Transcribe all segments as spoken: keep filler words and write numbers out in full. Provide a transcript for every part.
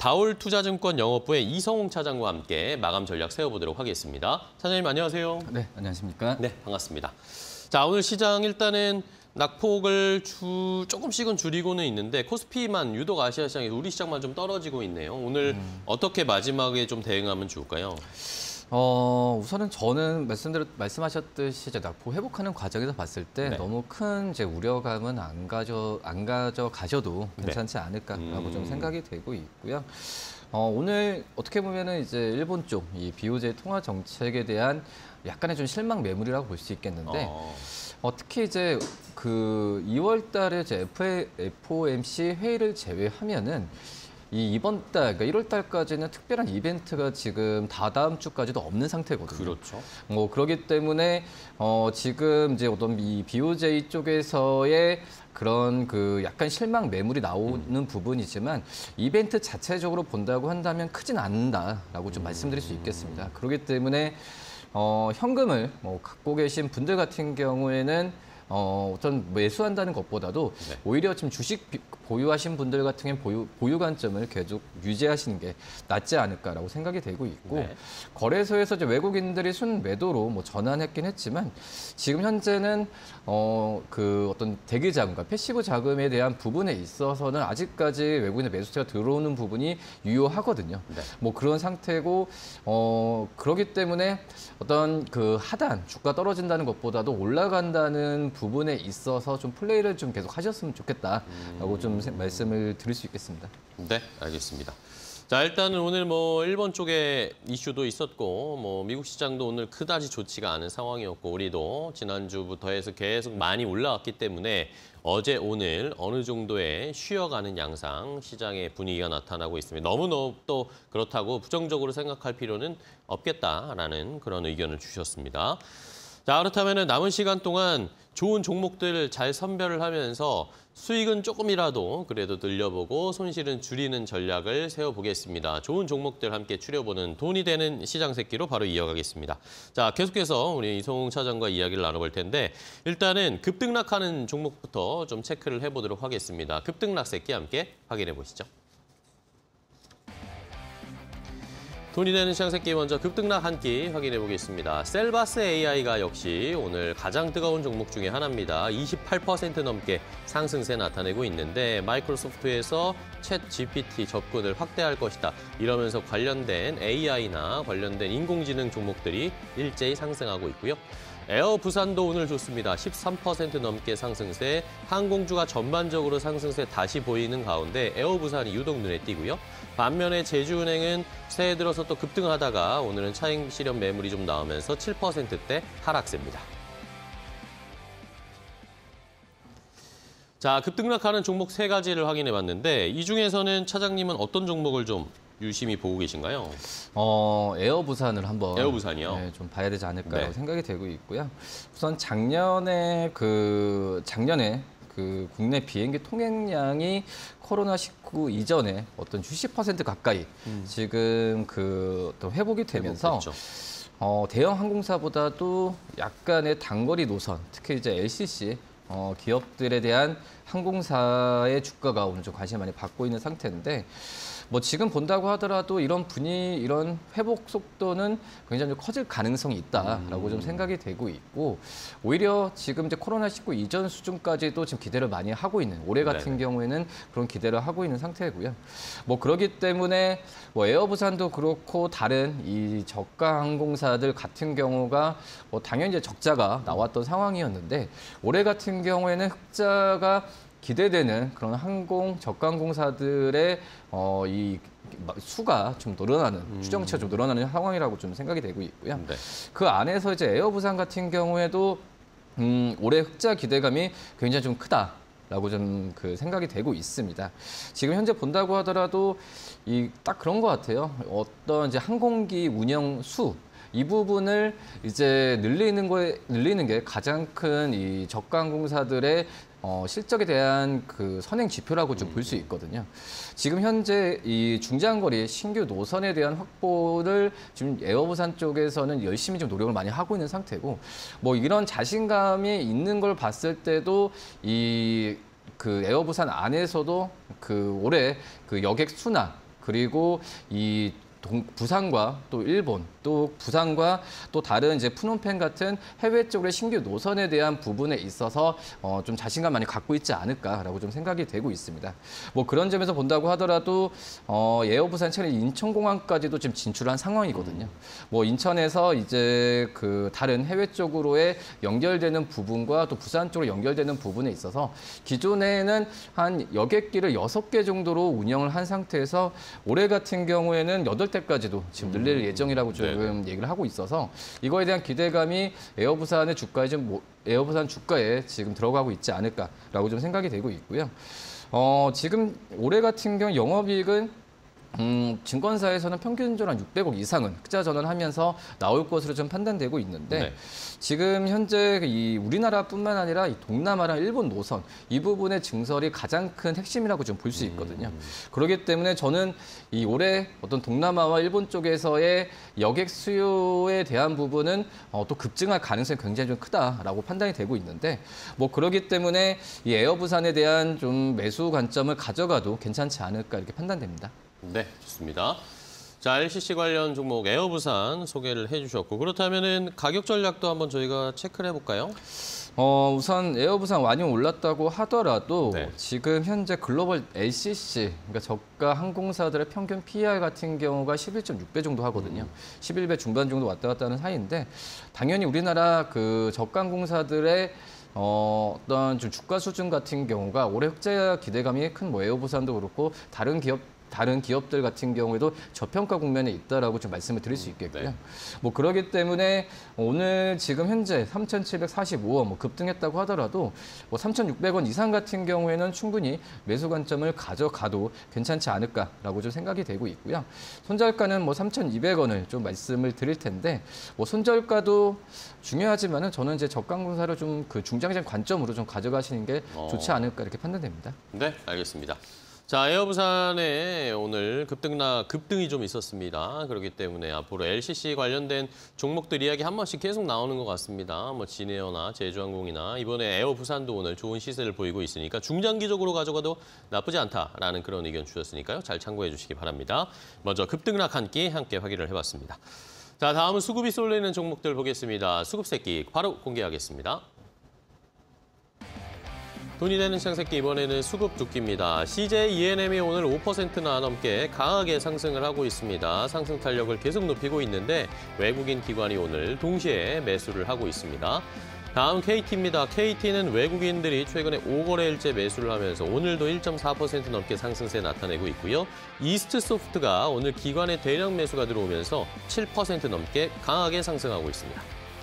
다올투자증권 영업부의 이성웅 차장과 함께 마감 전략 세워보도록 하겠습니다. 차장님 안녕하세요. 네, 안녕하십니까? 네, 반갑습니다. 자, 오늘 시장 일단은 낙폭을 주, 조금씩은 줄이고는 있는데 코스피만 유독 아시아 시장에서 우리 시장만 좀 떨어지고 있네요. 오늘 음. 어떻게 마지막에 좀 대응하면 좋을까요? 어, 우선은 저는 말씀드렸, 말씀하셨듯이 이제 낙폭 회복하는 과정에서 봤을 때 네. 너무 큰 이제 우려감은 안 가져, 안 가져 가셔도 괜찮지 네. 않을까라고 음. 좀 생각이 되고 있고요. 어, 오늘 어떻게 보면은 이제 일본 쪽 이 비오제이 통화 정책에 대한 약간의 좀 실망 매물이라고 볼 수 있겠는데 어. 어, 특히 이제 그 이월 달에 이제 에프오엠씨 회의를 제외하면은 이 이번 달, 그러니까 일월 달까지는 특별한 이벤트가 지금 다다음 주까지도 없는 상태거든요. 그렇죠. 뭐 그렇기 때문에 어 지금 이제 어떤 이 비오제이 쪽에서의 그런 그 약간 실망 매물이 나오는 음. 부분이지만 이벤트 자체적으로 본다고 한다면 크진 않는다라고 좀 음. 말씀드릴 수 있겠습니다. 그렇기 때문에 어 현금을 뭐 갖고 계신 분들 같은 경우에는 어, 어떤 매수한다는 것보다도 네. 오히려 지금 주식 보유하신 분들 같은 경우는 보유, 보유 관점을 계속 유지하시는 게 낫지 않을까라고 생각이 되고 있고 네. 거래소에서 이제 외국인들이 순 매도로 뭐 전환했긴 했지만 지금 현재는 어, 그 어떤 대기 자금과 패시브 자금에 대한 부분에 있어서는 아직까지 외국인의 매수세가 들어오는 부분이 유효하거든요. 네. 뭐 그런 상태고 어, 그렇기 때문에 어떤 그 하단 주가 떨어진다는 것보다도 올라간다는 부분에 있어서 좀 플레이를 좀 계속 하셨으면 좋겠다라고 음... 좀 말씀을 드릴 수 있겠습니다. 네, 알겠습니다. 자, 일단은 오늘 뭐 일본 쪽에 이슈도 있었고 뭐 미국 시장도 오늘 그다지 좋지가 않은 상황이었고 우리도 지난주부터 해서 계속 많이 올라왔기 때문에 어제 오늘 어느 정도의 쉬어가는 양상 시장의 분위기가 나타나고 있습니다. 너무너무 또 그렇다고 부정적으로 생각할 필요는 없겠다라는 그런 의견을 주셨습니다. 자, 그렇다면 남은 시간 동안 좋은 종목들 잘 선별을 하면서 수익은 조금이라도 그래도 늘려보고 손실은 줄이는 전략을 세워보겠습니다. 좋은 종목들 함께 추려보는 돈이 되는 시장 새끼로 바로 이어가겠습니다. 자, 계속해서 우리 이성웅 차장과 이야기를 나눠볼 텐데 일단은 급등락하는 종목부터 좀 체크를 해보도록 하겠습니다. 급등락 새끼 함께 확인해 보시죠. 돈이 되는 시장 새끼 먼저 급등락 한 끼 확인해 보겠습니다. 셀바스 에이아이가 역시 오늘 가장 뜨거운 종목 중에 하나입니다. 이십팔 퍼센트 넘게 상승세 나타내고 있는데 마이크로소프트에서 챗 지피티 접근을 확대할 것이다. 이러면서 관련된 에이아이나 관련된 인공지능 종목들이 일제히 상승하고 있고요. 에어 부산도 오늘 좋습니다. 십삼 퍼센트 넘게 상승세, 항공주가 전반적으로 상승세 다시 보이는 가운데 에어 부산이 유독 눈에 띄고요. 반면에 제주은행은 새해 들어서 또 급등하다가 오늘은 차익 실현 매물이 좀 나오면서 칠 퍼센트대 하락세입니다. 자, 급등락하는 종목 세 가지를 확인해 봤는데 이 중에서는 차장님은 어떤 종목을 좀 유심히 보고 계신가요? 어, 에어 부산을 한번 에어 부산이요? 네, 좀 봐야 되지 않을까라고 네. 생각이 되고 있고요. 우선 작년에 그 작년에 그 국내 비행기 통행량이 코로나 십구 이전에 어떤 칠십 퍼센트 가까이 음. 지금 그 어떤 회복이 되면서 어, 대형 항공사보다도 약간의 단거리 노선, 특히 이제 엘씨씨 어, 기업들에 대한 항공사의 주가가 오늘 좀 관심을 많이 받고 있는 상태인데. 뭐 지금 본다고 하더라도 이런 분위 이런 회복 속도는 굉장히 좀 커질 가능성이 있다라고 음. 좀 생각이 되고 있고 오히려 지금 이제 코로나 십구 이전 수준까지도 지금 기대를 많이 하고 있는 올해 같은 네네. 경우에는 그런 기대를 하고 있는 상태고요. 뭐 그렇기 때문에 뭐 에어부산도 그렇고 다른 이 저가 항공사들 같은 경우가 뭐 당연히 이제 적자가 나왔던 상황이었는데 올해 같은 경우에는 흑자가 기대되는 그런 항공 저가 항공사들의 어, 이 수가 좀 늘어나는 음. 추정치가 좀 늘어나는 상황이라고 좀 생각이 되고 있고요. 네. 그 안에서 이제 에어부산 같은 경우에도 음, 올해 흑자 기대감이 굉장히 좀 크다라고 좀 그 생각이 되고 있습니다. 지금 현재 본다고 하더라도 이 딱 그런 것 같아요. 어떤 이제 항공기 운영 수 이 부분을 이제 늘리는 거에 늘리는 게 가장 큰 이 저가 항공사들의 어, 실적에 대한 그 선행 지표라고 좀 볼 수 있거든요. 지금 현재 이 중장거리 신규 노선에 대한 확보를 지금 에어부산 쪽에서는 열심히 좀 노력을 많이 하고 있는 상태고, 뭐 이런 자신감이 있는 걸 봤을 때도 이 그 에어부산 안에서도 그 올해 그 여객 수나 그리고 이 동, 부산과 또 일본, 또 부산과 또 다른 이제 푸놈펜 같은 해외 쪽의 신규 노선에 대한 부분에 있어서 어, 좀 자신감 많이 갖고 있지 않을까라고 좀 생각이 되고 있습니다. 뭐 그런 점에서 본다고 하더라도 어, 에어부산 최근 인천공항까지도 지금 진출한 상황이거든요. 뭐 인천에서 이제 그 다른 해외 쪽으로의 연결되는 부분과 또 부산 쪽으로 연결되는 부분에 있어서 기존에는 한 여객기를 여섯 개 정도로 운영을 한 상태에서 올해 같은 경우에는 여덟 대까지도 지금 늘릴 예정이라고 지금 네. 얘기를 하고 있어서 이거에 대한 기대감이 에어부산의 주가에 좀 뭐, 에어부산 주가에 지금 들어가고 있지 않을까라고 좀 생각이 되고 있고요. 어, 지금 올해 같은 경우 영업이익은 음, 증권사에서는 평균적으로 한 육백억 이상은 흑자 전환하면서 나올 것으로 좀 판단되고 있는데 네. 지금 현재 이 우리나라뿐만 아니라 이 동남아랑 일본 노선 이 부분의 증설이 가장 큰 핵심이라고 좀 볼 수 있거든요. 음. 그렇기 때문에 저는 이 올해 어떤 동남아와 일본 쪽에서의 여객 수요에 대한 부분은 어, 또 급증할 가능성이 굉장히 좀 크다라고 판단이 되고 있는데 뭐 그렇기 때문에 이 에어부산에 대한 좀 매수 관점을 가져가도 괜찮지 않을까 이렇게 판단됩니다. 네, 좋습니다. 자, 엘씨씨 관련 종목 에어부산 소개를 해주셨고 그렇다면은 가격 전략도 한번 저희가 체크를 해볼까요? 어, 우선 에어부산 많이 올랐다고 하더라도 네. 지금 현재 글로벌 엘씨씨, 그러니까 저가 항공사들의 평균 피이알 같은 경우가 십일 점 육 배 정도 하거든요. 음. 십일 배 중반 정도 왔다 갔다 하는 사이인데 당연히 우리나라 그 저가 항공사들의 어, 어떤 좀 주가 수준 같은 경우가 올해 흑자 기대감이 큰 뭐 에어부산도 그렇고 다른 기업 다른 기업들 같은 경우에도 저평가 국면에 있다라고 좀 말씀을 드릴 수 있겠고요. 네. 뭐 그렇기 때문에 오늘 지금 현재 삼천칠백사십오 원 뭐 급등했다고 하더라도 뭐 삼천육백 원 이상 같은 경우에는 충분히 매수 관점을 가져가도 괜찮지 않을까라고 좀 생각이 되고 있고요. 손절가는 뭐 삼천이백 원을 좀 말씀을 드릴 텐데 뭐 손절가도 중요하지만은 저는 이제 저가항공사를 좀 그 중장기적 관점으로 좀 가져가시는 게 좋지 않을까 이렇게 판단됩니다. 네, 알겠습니다. 자, 에어부산에 오늘 급등락, 급등이 좀 있었습니다. 그렇기 때문에 앞으로 엘씨씨 관련된 종목들 이야기 한 번씩 계속 나오는 것 같습니다. 뭐 진에어나 제주항공이나 이번에 에어부산도 오늘 좋은 시세를 보이고 있으니까 중장기적으로 가져가도 나쁘지 않다라는 그런 의견 주셨으니까요. 잘 참고해 주시기 바랍니다. 먼저 급등락 한 끼 함께 확인을 해봤습니다. 자, 다음은 수급이 쏠리는 종목들 보겠습니다. 수급새끼 바로 공개하겠습니다. 돈이 되는 창새끼 이번에는 수급 두끼입니다. 씨제이 이엔엠이 오늘 오 퍼센트나 넘게 강하게 상승을 하고 있습니다. 상승 탄력을 계속 높이고 있는데 외국인 기관이 오늘 동시에 매수를 하고 있습니다. 다음 케이티입니다. 케이티는 외국인들이 최근에 오 거래일째 매수를 하면서 오늘도 일 점 사 퍼센트 넘게 상승세 나타내고 있고요. 이스트소프트가 오늘 기관의 대량 매수가 들어오면서 칠 퍼센트 넘게 강하게 상승하고 있습니다.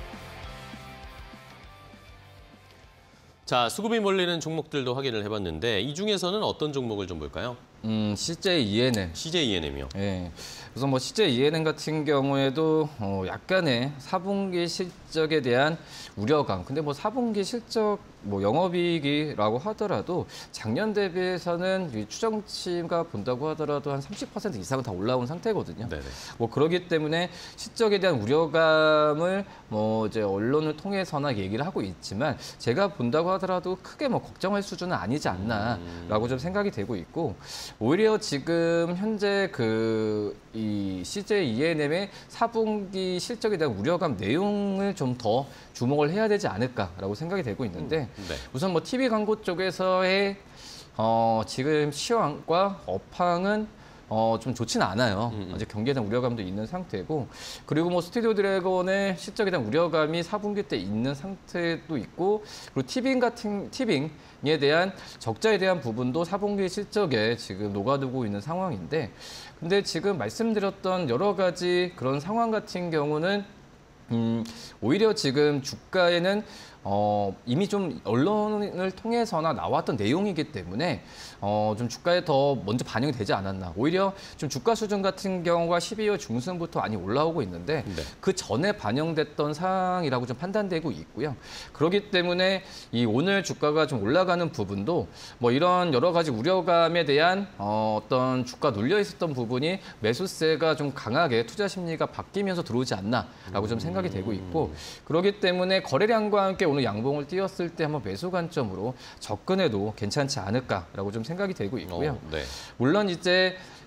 자, 수급이 몰리는 종목들도 확인을 해봤는데 이 중에서는 어떤 종목을 좀 볼까요? 음, 씨제이 이엔엠. 씨제이 이엔엠이요? 네. 우선 뭐 씨제이 이엔엠 같은 경우에도 어, 약간의 사 분기 실적에 대한 우려감. 근데 뭐 사 분기 실적 뭐 영업이익이라고 하더라도 작년 대비해서는 이 추정치가 본다고 하더라도 한 삼십 퍼센트 이상은 다 올라온 상태거든요. 네네. 뭐 그렇기 때문에 실적에 대한 우려감을 뭐 이제 언론을 통해서나 얘기를 하고 있지만 제가 본다고 하더라도 크게 뭐 걱정할 수준은 아니지 않나라고 좀 생각이 되고 있고 오히려 지금 현재 그 이 씨제이 이엔엠의 사 분기 실적에 대한 우려감 내용을 좀 더 주목을 해야 되지 않을까라고 생각이 되고 있는데 음, 네. 우선 뭐 티비 광고 쪽에서의 어, 지금 시황과 업황은 어, 좀 좋지는 않아요. 음, 음. 아직 경기에 대한 우려감도 있는 상태고 그리고 뭐 스튜디오 드래곤의 실적에 대한 우려감이 사 분기 때 있는 상태도 있고 그리고 티빙 같은 티빙에 대한 적자에 대한 부분도 사 분기 실적에 지금 녹아들고 있는 상황인데 근데 지금 말씀드렸던 여러 가지 그런 상황 같은 경우는 음, 오히려 지금 주가에는 어, 이미 좀 언론을 통해서나 나왔던 내용이기 때문에 어, 좀 주가에 더 먼저 반영이 되지 않았나. 오히려 좀 주가 수준 같은 경우가 십이월 중순부터 많이 올라오고 있는데 네. 그 전에 반영됐던 사항이라고 좀 판단되고 있고요. 그렇기 때문에 이 오늘 주가가 좀 올라가는 부분도 뭐 이런 여러 가지 우려감에 대한 어, 어떤 주가 눌려 있었던 부분이 매수세가 좀 강하게 투자 심리가 바뀌면서 들어오지 않나라고 좀 생각이 되고 있고 그렇기 때문에 거래량과 함께 오늘 양봉을 띄웠을 때 한번 매수 관점으로 접근해도 괜찮지 않을까라고 좀 생각이 되고 있고요. 어, 네. 물론 이제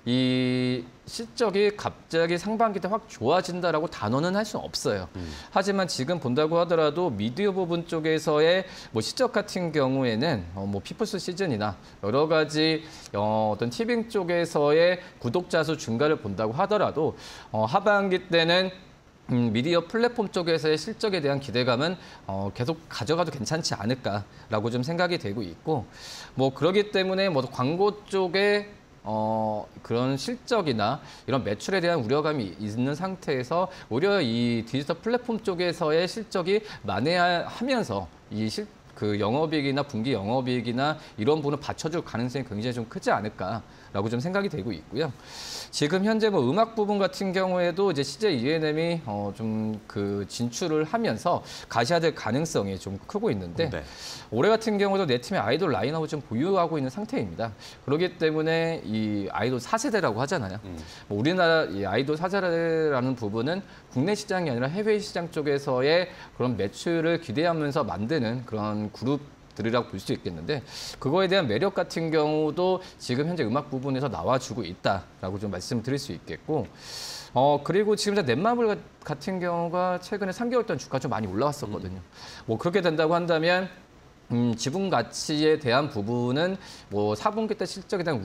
이 실적이 갑자기 상반기 때 확 좋아진다라고 단언은 할 수는 없어요. 음. 하지만 지금 본다고 하더라도 미디어 부분 쪽에서의 뭐 실적 같은 경우에는 어 뭐 피플스 시즌이나 여러 가지 어 어떤 티빙 쪽에서의 구독자 수 증가를 본다고 하더라도 어 하반기 때는 음, 미디어 플랫폼 쪽에서의 실적에 대한 기대감은 어, 계속 가져가도 괜찮지 않을까라고 좀 생각이 되고 있고, 뭐 그러기 때문에 뭐 광고 쪽에 어, 그런 실적이나 이런 매출에 대한 우려감이 있는 상태에서 오히려 이 디지털 플랫폼 쪽에서의 실적이 만회하면서 이 실, 그 영업이익이나 분기 영업이익이나 이런 부분을 받쳐줄 가능성이 굉장히 좀 크지 않을까라고 좀 생각이 되고 있고요. 지금 현재 뭐 음악 부분 같은 경우에도 이제 씨제이 이엔엠이 어 좀 그 진출을 하면서 가셔야 될 가능성이 좀 크고 있는데 네. 올해 같은 경우도 내 팀의 아이돌 라인업을 좀 보유하고 있는 상태입니다. 그렇기 때문에 이 아이돌 사 세대라고 하잖아요. 음. 뭐 우리나라 이 아이돌 사 세대라는 부분은 국내 시장이 아니라 해외 시장 쪽에서의 그런 매출을 기대하면서 만드는 그런 그룹 들이라고 볼 수 있겠는데 그거에 대한 매력 같은 경우도 지금 현재 음악 부분에서 나와주고 있다라고 좀 말씀드릴 수 있겠고 어 그리고 지금 넷마블 같은 경우가 최근에 삼 개월 동안 주가 좀 많이 올라왔었거든요. 음. 뭐 그렇게 된다고 한다면 음, 지분 가치에 대한 부분은 뭐 사 분기 때 실적에 대한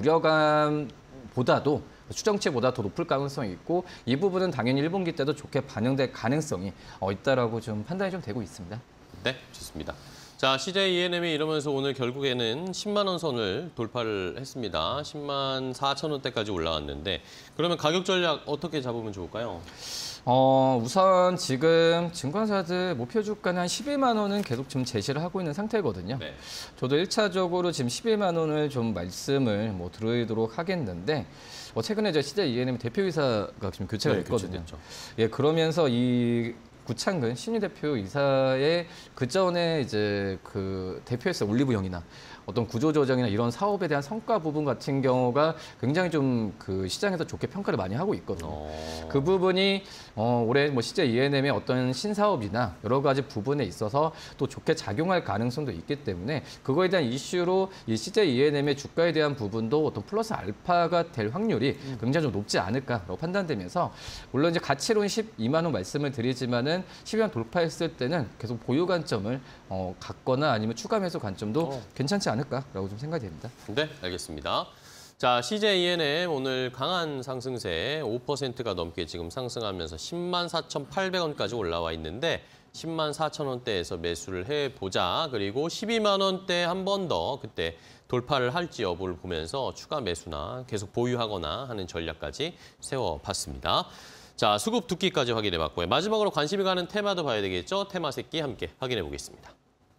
우려감보다도 추정치보다 더 높을 가능성이 있고 이 부분은 당연히 일 분기 때도 좋게 반영될 가능성이 어, 있다라고 좀 판단이 좀 되고 있습니다. 네, 좋습니다. 자, 씨제이 이엔엠이 이러면서 오늘 결국에는 십만 원 선을 돌파를 했습니다. 십만 사천 원대까지 올라왔는데 그러면 가격 전략 어떻게 잡으면 좋을까요? 어, 우선 지금 증권사들 목표 주가는 한 십일만 원은 계속 지금 제시를 하고 있는 상태거든요. 네. 저도 일 차적으로 지금 십일만 원을 좀 말씀을 뭐 드리도록 하겠는데 뭐 최근에 저 씨제이 이엔엠 대표이사가 지금 교체가 네, 됐거든요. 교체됐죠. 예, 그러면서 이 구창근 신유 대표 이사의 그 전에 이제 그 대표했어요. 올리브영이나 어떤 구조조정이나 이런 사업에 대한 성과 부분 같은 경우가 굉장히 좀 그 시장에서 좋게 평가를 많이 하고 있거든요. 오. 그 부분이 어, 올해 뭐 씨제이 이엔엠의 어떤 신사업이나 여러 가지 부분에 있어서 또 좋게 작용할 가능성도 있기 때문에 그거에 대한 이슈로 이 씨제이 이엔엠의 주가에 대한 부분도 어떤 플러스 알파가 될 확률이 음. 굉장히 좀 높지 않을까라고 판단되면서 물론 이제 가치로는 십이만 원 말씀을 드리지만은 십이 만 돌파했을 때는 계속 보유 관점을 어, 갖거나 아니면 추가 매수 관점도 어. 괜찮지 않을까라고 좀 생각이 됩니다. 네, 알겠습니다. 자, 씨제이 이엔엠 오늘 강한 상승세 오 퍼센트가 넘게 지금 상승하면서 십만 사천팔백 원까지 올라와 있는데 십만 사천 원대에서 매수를 해보자. 그리고 십이만 원대 한 번 더 그때 돌파를 할지 여부를 보면서 추가 매수나 계속 보유하거나 하는 전략까지 세워봤습니다. 자, 수급 두께까지 확인해봤고요. 마지막으로 관심이 가는 테마도 봐야 되겠죠? 테마 새끼 함께 확인해 보겠습니다.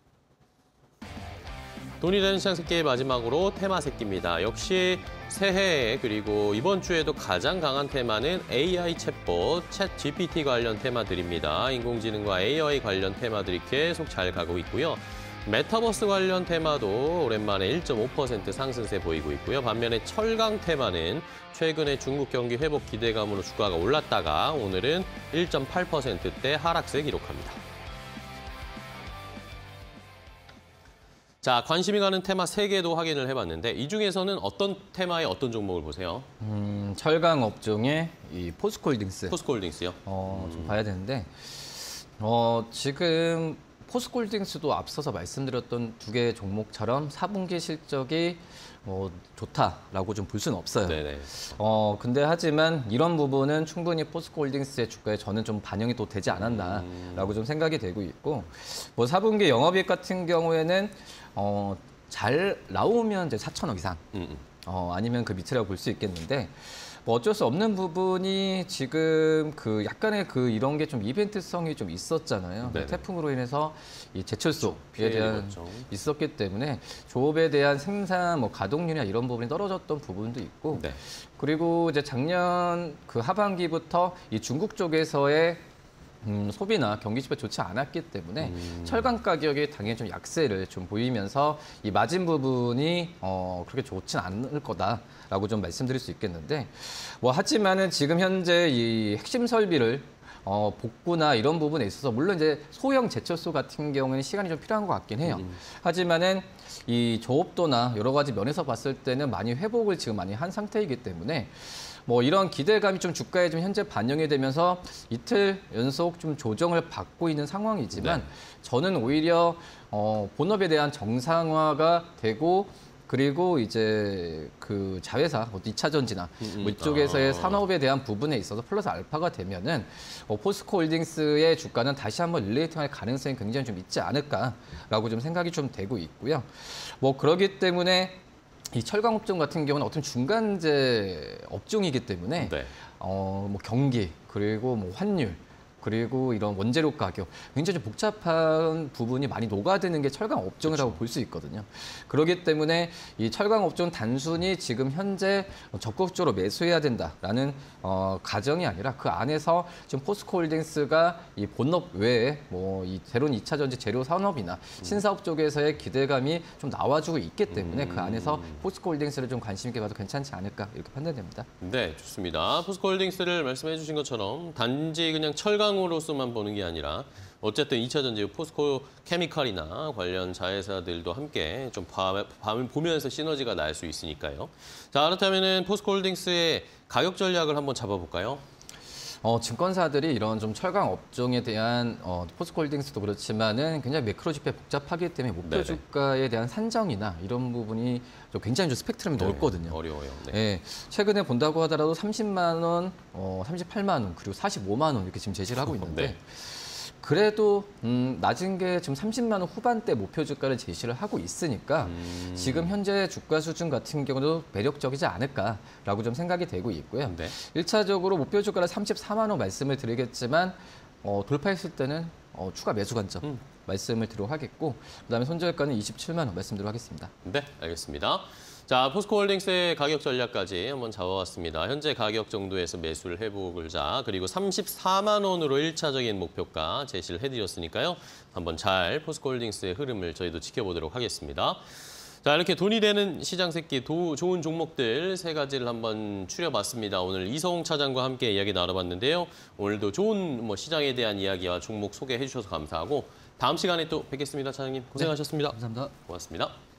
돈이 되는 시장 새끼의 마지막으로 테마 새끼입니다. 역시 새해 그리고 이번 주에도 가장 강한 테마는 에이아이 챗봇, 챗 지피티 관련 테마들입니다. 인공지능과 에이아이 관련 테마들이 계속 잘 가고 있고요. 메타버스 관련 테마도 오랜만에 일 점 오 퍼센트 상승세 보이고 있고요. 반면에 철강 테마는 최근에 중국 경기 회복 기대감으로 주가가 올랐다가 오늘은 일 점 팔 퍼센트대 하락세 기록합니다. 자, 관심이 가는 테마 세 개도 확인을 해봤는데 이 중에서는 어떤 테마의 어떤 종목을 보세요? 음, 철강 업종의 이 포스코홀딩스. 포스코홀딩스요? 어, 좀 음. 봐야 되는데 어, 지금 포스코홀딩스도 앞서서 말씀드렸던 두 개의 종목처럼 사 분기 실적이 뭐 좋다라고 좀 볼 수는 없어요. 네네. 어 근데 하지만 이런 부분은 충분히 포스코홀딩스의 주가에 저는 좀 반영이 또 되지 않았나라고 음. 좀 생각이 되고 있고 뭐 사 분기 영업이익 같은 경우에는 어 잘 나오면 이제 사천억 이상, 음. 어 아니면 그 밑이라고 볼 수 있겠는데. 뭐 어쩔 수 없는 부분이 지금 그 약간의 그 이런 게 좀 이벤트성이 좀 있었잖아요. 네네. 태풍으로 인해서 이 제철소에 대한 입었죠. 있었기 때문에 조업에 대한 생산 뭐 가동률이나 이런 부분이 떨어졌던 부분도 있고 네. 그리고 이제 작년 그 하반기부터 이 중국 쪽에서의 음, 소비나 경기 지표 좋지 않았기 때문에 음. 철강 가격이 당연히 좀 약세를 좀 보이면서 이 마진 부분이 어, 그렇게 좋진 않을 거다라고 좀 말씀드릴 수 있겠는데 뭐 하지만은 지금 현재 이 핵심 설비를 어, 복구나 이런 부분에 있어서 물론 이제 소형 제철소 같은 경우에는 시간이 좀 필요한 것 같긴 해요. 음. 하지만은 이 조업도나 여러 가지 면에서 봤을 때는 많이 회복을 지금 많이 한 상태이기 때문에 뭐 이런 기대감이 좀 주가에 좀 현재 반영이 되면서 이틀 연속 좀 조정을 받고 있는 상황이지만 네. 저는 오히려 어, 본업에 대한 정상화가 되고 그리고 이제 그 자회사, 뭐 이 차 전지나 음, 뭐 이쪽에서의 아. 산업에 대한 부분에 있어서 플러스 알파가 되면은 어, 포스코 홀딩스의 주가는 다시 한번 릴레이팅할 가능성이 굉장히 좀 있지 않을까라고 좀 생각이 좀 되고 있고요. 뭐 그러기 때문에 이 철강 업종 같은 경우는 어떤 중간재 업종이기 때문에 네. 어, 뭐 경기 그리고 뭐 환율 그리고 이런 원재료 가격 굉장히 좀 복잡한 부분이 많이 녹아드는 게 철강 업종이라고 그렇죠. 볼 수 있거든요. 그렇기 때문에 이 철강 업종은 단순히 지금 현재 적극적으로 매수해야 된다라는 어, 가정이 아니라 그 안에서 지금 포스코홀딩스가 이 본업 외에 뭐 이 새로운 이 차 전지 재료 산업이나 신사업 쪽에서의 기대감이 좀 나와주고 있기 때문에 그 안에서 포스코홀딩스를 좀 관심 있게 봐도 괜찮지 않을까 이렇게 판단됩니다. 네, 좋습니다. 포스코홀딩스를 말씀해 주신 것처럼 단지 그냥 철강으로서만 보는 게 아니라 어쨌든 이 차 전지 포스코 케미칼이나 관련 자회사들도 함께 좀 봐- 봐- 보면서 시너지가 날 수 있으니까요. 자, 그렇다면은 포스코홀딩스의 가격 전략을 한번 잡아볼까요? 어, 증권사들이 이런 좀 철강 업종에 대한 어, 포스코홀딩스도 그렇지만은 굉장히 매크로 지표 복잡하기 때문에 목표 네네. 주가에 대한 산정이나 이런 부분이 좀 굉장히 좀 스펙트럼이 넓거든요. 어려워요. 네. 예, 최근에 본다고 하더라도 삼십만 원, 어, 삼십팔만 원, 그리고 사십오만 원 이렇게 지금 제시를 하고 있는데 네. 그래도 음, 낮은 게 지금 삼십만 원 후반대 목표 주가를 제시를 하고 있으니까 음. 지금 현재 주가 수준 같은 경우도 매력적이지 않을까라고 좀 생각이 되고 있고요. 네. 일 차적으로 목표 주가를 삼십사만 원 말씀을 드리겠지만 어, 돌파했을 때는 어, 추가 매수 관점 음. 말씀을 드리도록 하겠고 그다음에 손절가는 이십칠만 원 말씀드리도록 하겠습니다. 네, 알겠습니다. 자, 포스코홀딩스의 가격 전략까지 한번 잡아왔습니다. 현재 가격 정도에서 매수를 해보자. 그리고 삼십사만 원으로 일 차적인 목표가 제시를 해드렸으니까요. 한번 잘 포스코홀딩스의 흐름을 저희도 지켜보도록 하겠습니다. 자, 이렇게 돈이 되는 시장 새끼 도, 좋은 종목들 세 가지를 한번 추려봤습니다. 오늘 이성웅 차장과 함께 이야기 나눠봤는데요. 오늘도 좋은 뭐 시장에 대한 이야기와 종목 소개해 주셔서 감사하고 다음 시간에 또 뵙겠습니다. 차장님 고생하셨습니다. 감사합니다. 고맙습니다.